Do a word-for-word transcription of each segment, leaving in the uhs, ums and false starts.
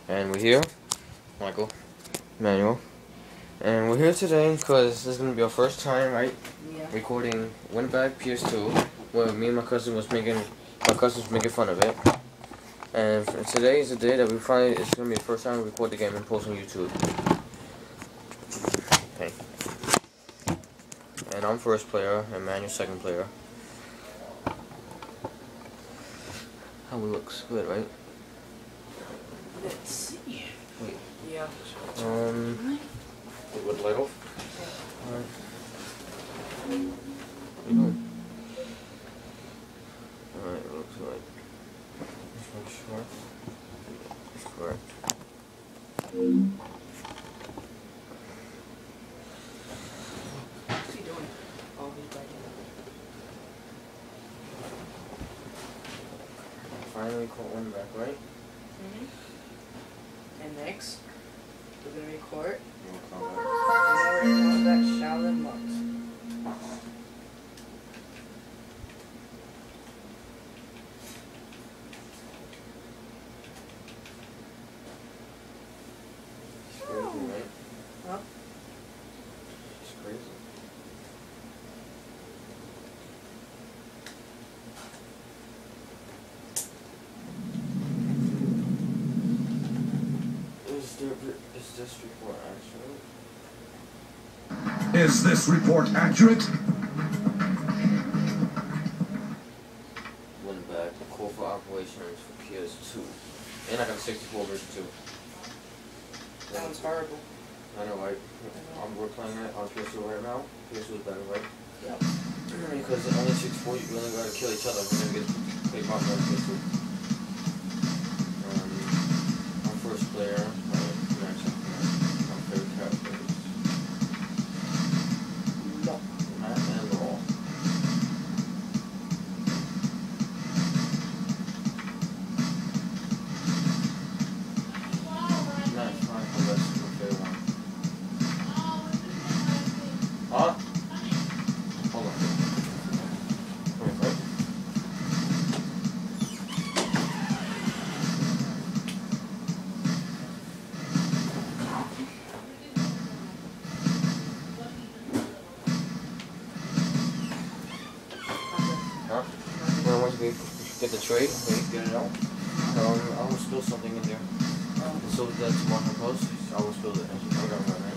And we're here, Michael, Manuel, and we're here today because this is gonna be our first time, right? Yeah. Recording Winback P S two, where me and my cousin was making, my cousin was making fun of it. And today is the day that we finally, it's gonna be the first time we record the game and post on YouTube. Okay. And I'm first player, and Manuel's second player. How it looks good, right? Let's see. Wait. Yeah. Um. Wait, what, light off? Yeah. Alright. What are you doing? Alright, it looks like. Just make sure. It's correct. What's he doing? Oh, he's back in. Finally caught one back, right? Mm-hmm. And next, we're gonna record. We'll come back. And then we're going back Shaolin Monks. It's crazy, right? Huh? It's crazy. Is there, is this report accurate? Is this report accurate? Winback, core for operations for P S two. And I got a sixty-four version too. That one's horrible. I know, right? Um, we're playing it on P S two right now. P S two is better, right? Yep. Because only sixty-four, you only gotta kill each other. We're gonna get big mark on P S two. Um, I'm first player. Right? Next, my favorite characters. No. Matt and Law. Matt, fine, oh, that's my favorite one. Huh? Hold on. Wait, wait. Huh? Well, once we get the tray, we get it out. Um, I will spill something in there. Um, so that tomorrow I post, I will spill it. I got it right.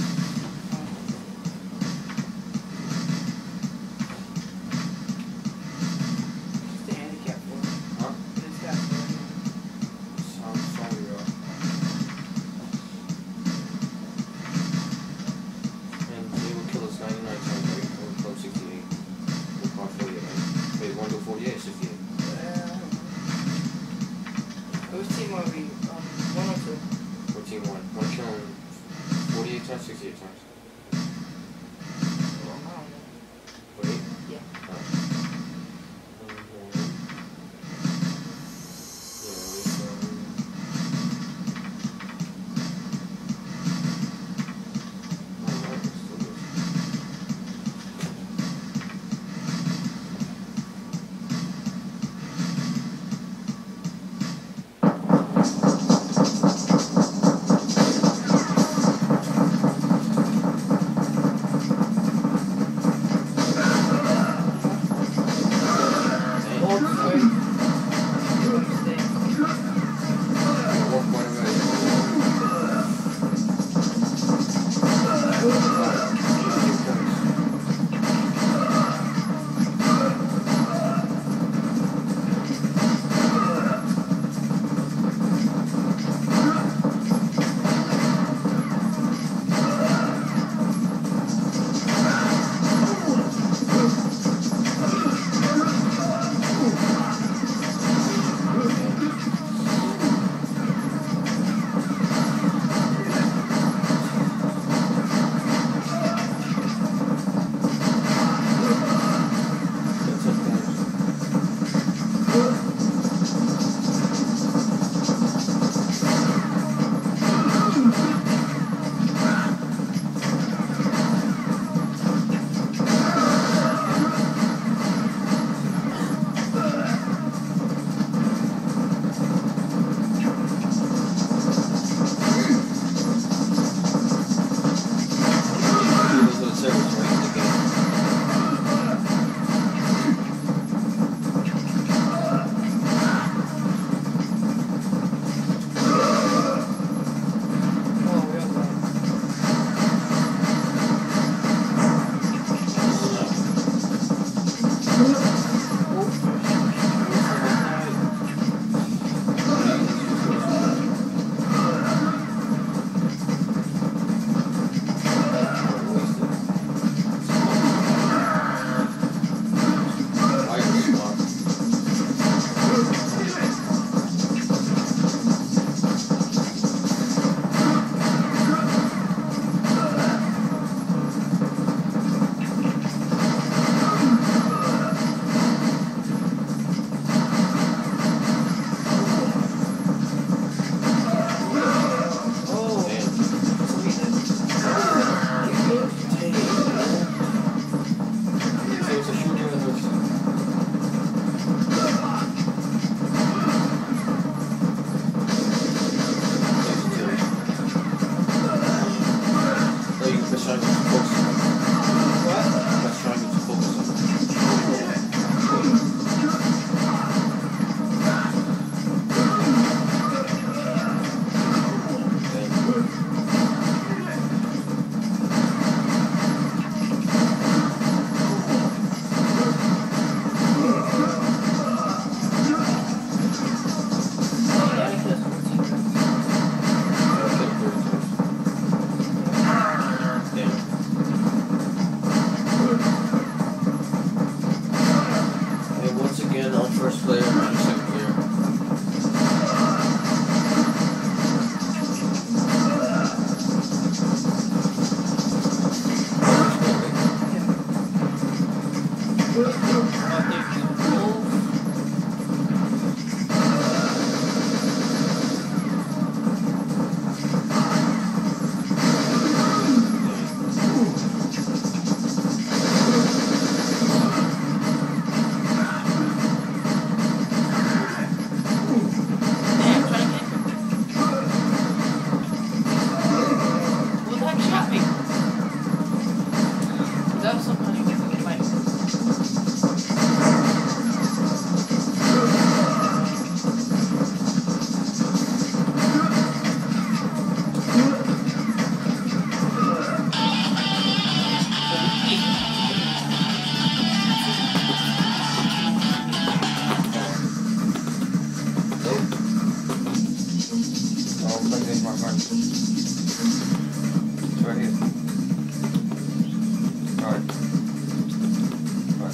It's the handicap for it. Huh? It's got for it. Sound sorry, bro. And they will kill us ninety-nine times, right? We'll club sixty-eight. We'll call forty-eight, right? Wait, one to forty-eight, sixty-eight. Well, whose team are we? Um, one or two? Or team one. One killing forty-eight times, sixty-eight times. Well, I don't know. forty-eight? Yeah. Oh. Mhm. Yeah, we um, alright, let's do this. It's right here. Alright. Alright.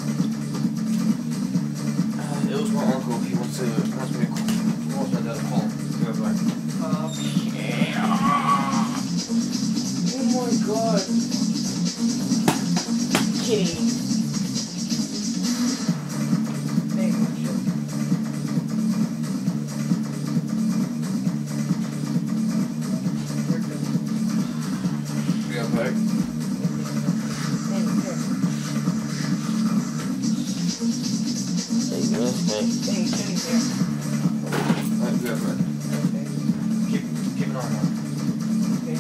Uh, it was my uncle. He wants to, wants me to, he wants my dad to call him. Be right back. Okay. Oh my god. Kidding. Hey, watch it. Be right back. Hey, here. There you go. Hey. Hey, Jenny, here. Alright, be right back. Okay. Keep, keep it on, man. Okay.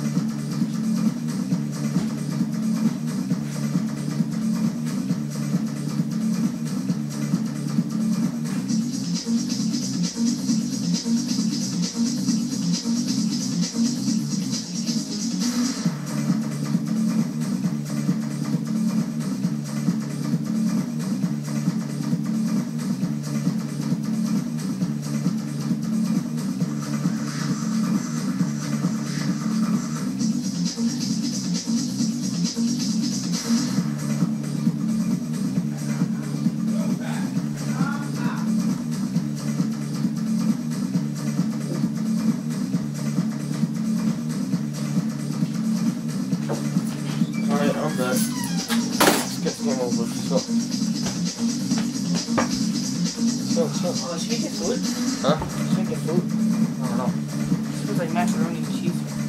Alright, I'm back. Let's get the game over. Let's go. Chill, chill. Oh, should we get food? Huh? Should we get food? I don't know. It smells like macaroni and cheese.